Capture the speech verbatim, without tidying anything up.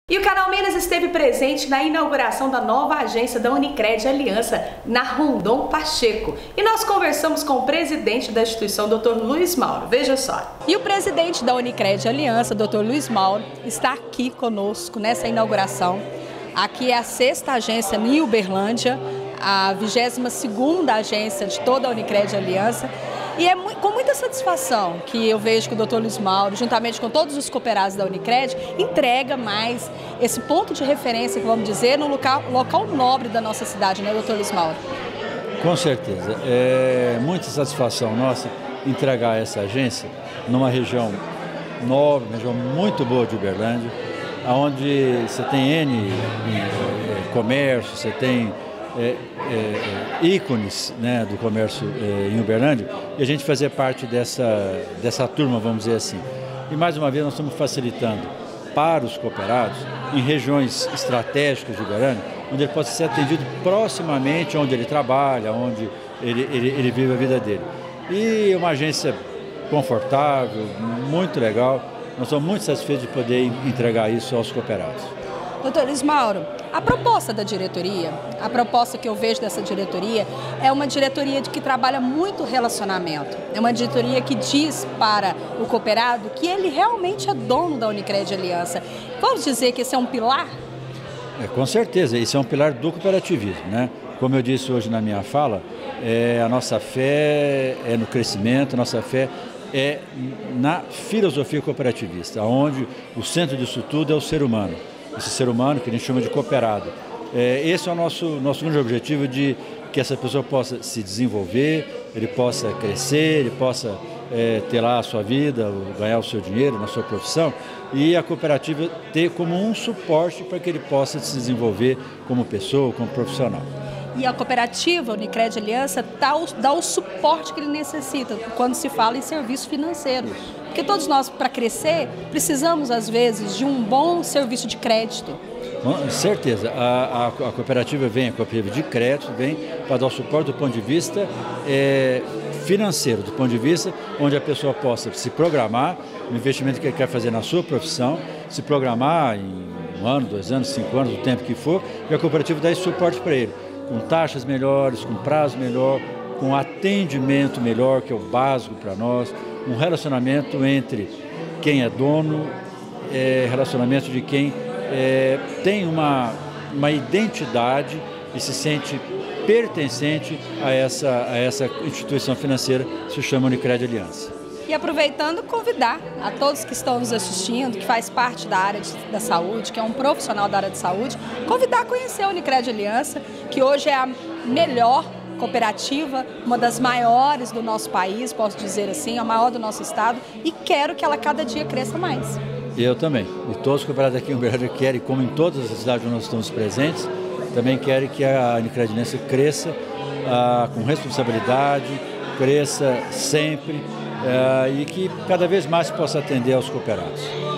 E o canal Minas esteve presente na inauguração da nova agência da Unicred Aliança, na Rondon Pacheco. E nós conversamos com o presidente da instituição, doutor Luiz Mauro. Veja só. E o presidente da Unicred Aliança, doutor Luiz Mauro, está aqui conosco nessa inauguração. Aqui é a sexta agência em Uberlândia, a vigésima segunda agência de toda a Unicred Aliança. E é com muita satisfação que eu vejo que o doutor Luiz Mauro, juntamente com todos os cooperados da Unicred, entrega mais esse ponto de referência, que vamos dizer, no local, local nobre da nossa cidade, né, doutor Luiz Mauro? Com certeza. É muita satisfação nossa entregar essa agência numa região nobre, uma região muito boa de Uberlândia, onde você tem N é, comércio, você tem É, é, ícones, né, do comércio é, em Uberlândia, e a gente fazer parte dessa, dessa turma, vamos dizer assim. E mais uma vez nós estamos facilitando para os cooperados em regiões estratégicas de Uberlândia, onde ele possa ser atendido proximamente onde ele trabalha, onde ele, ele, ele vive a vida dele. E uma agência confortável, muito legal, nós estamos muito satisfeitos de poder entregar isso aos cooperados. Doutor Luiz Mauro, a proposta da diretoria, a proposta que eu vejo dessa diretoria é uma diretoria de que trabalha muito relacionamento. É uma diretoria que diz para o cooperado que ele realmente é dono da Unicred Aliança. Vamos dizer que esse é um pilar? É, com certeza, esse é um pilar do cooperativismo, né? Como eu disse hoje na minha fala, é, a nossa fé é no crescimento, a nossa fé é na filosofia cooperativista, onde o centro disso tudo é o ser humano. Esse ser humano que a gente chama de cooperado. É, esse é o nosso, nosso grande objetivo, de que essa pessoa possa se desenvolver, ele possa crescer, ele possa é, ter lá a sua vida, ganhar o seu dinheiro na sua profissão, e a cooperativa ter como um suporte para que ele possa se desenvolver como pessoa, como profissional. E a cooperativa Unicred Aliança dá o, dá o suporte que ele necessita quando se fala em serviço financeiro. Porque todos nós, para crescer, precisamos, às vezes, de um bom serviço de crédito. Com certeza. A, a, a cooperativa vem, a cooperativa de crédito, vem para dar o suporte do ponto de vista é, financeiro, do ponto de vista onde a pessoa possa se programar no investimento que ele quer fazer na sua profissão, se programar em um ano, dois anos, cinco anos, o tempo que for, e a cooperativa dá esse suporte para ele, com taxas melhores, com prazo melhor, com atendimento melhor, que é o básico para nós, um relacionamento entre quem é dono, é, relacionamento de quem é, tem uma, uma identidade e se sente pertencente a essa, a essa instituição financeira que se chama Unicred Aliança. E aproveitando, convidar a todos que estão nos assistindo, que faz parte da área de, da saúde, que é um profissional da área de saúde, convidar a conhecer a Unicred Aliança, que hoje é a melhor cooperativa, uma das maiores do nosso país, posso dizer assim, a maior do nosso estado, e quero que ela cada dia cresça mais. Eu também. E todos os cooperados aqui em Uberlândia querem, como em todas as cidades onde nós estamos presentes, também querem que a Unicred Aliança cresça ah, com responsabilidade, cresça sempre, ah, e que cada vez mais possa atender aos cooperados.